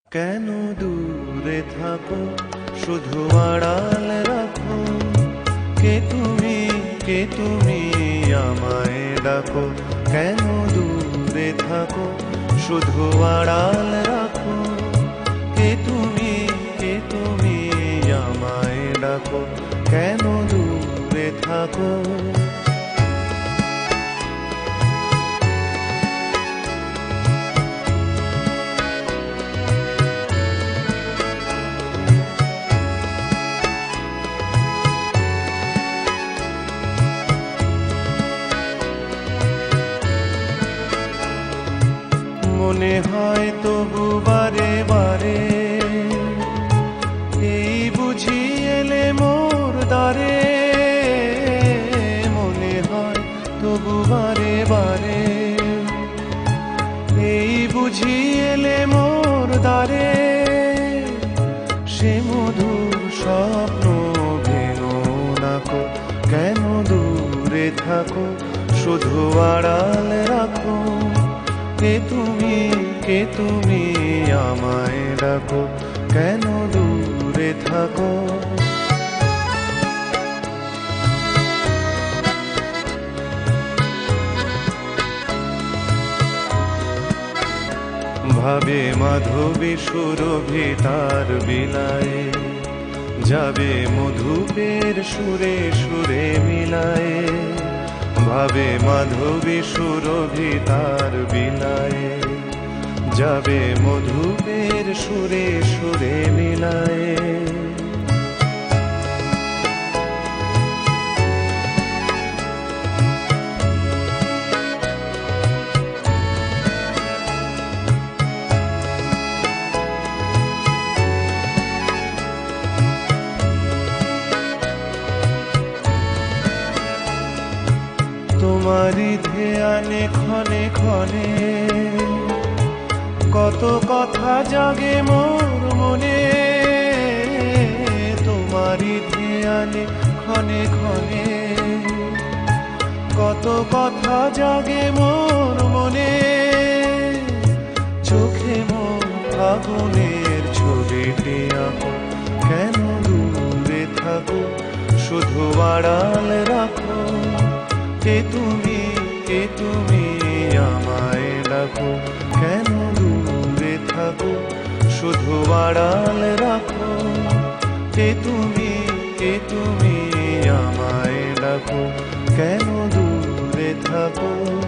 কেন দূরে থাকো, শুধু আড়াল রাখো। কে তুমি আমায় ডাকো। কেন দূরে থাকো, শুধু আড়াল রাখো। কে তুমি আমায় ডাকো। কেন দূরে থাকো। মনে হয় তবু বারে বারে, এই বুঝি এলে মোর দ্বারে। মনে হয় তবু বারে বারে, এই বুঝি এলে মোর দ্বারে। সে মধুর স্বপ্ন ভেঙো নাকো। কেন দূরে থাকো, শুধু আড়াল রাখো। কে তুমি আমায় ডাকো। কেন দূরে থাকো। ভাবে মাধবী সুরভি তার বিলায়ে, যাবে মধুপের সুরে সুরে মিলায়ে। ভাবে মাধবী সুরভি তার বিলায়ে, যাবে মধুপের সুরে সুরে মিলায়ে। তোমারি ধ্যানে ক্ষণে ক্ষণে, কত কথা জাগে মোর মনে। তোমারি ধ্যানে ক্ষণে ক্ষণে, কত কথা জাগে মোর মনে। চোখে মোর ফাগুনের ছবিটি আঁকো। কেন দূরে থাকো, শুধু আড়াল রাখো। কে তুমি আমায় ডাকো। কেন দূরে থাকো, শুধু আড়াল রাখো। কে তুমি আমায় ডাকো। কেন দূরে থাকো।